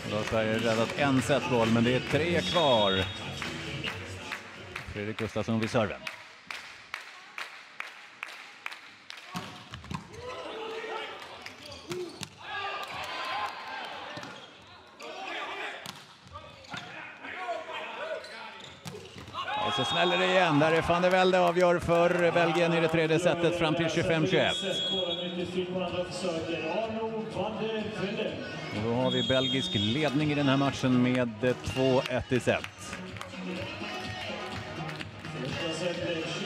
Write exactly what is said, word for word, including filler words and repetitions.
Då har Sverige räddat en setboll, men det är tre kvar. Fredrik Gustafsson vid serven. Och så smäller det igen. Där är van der Velde avgör för Belgien i det tredje setet fram till tjugofem tjugoett. Och då har vi belgisk ledning i den här matchen med två ett i set.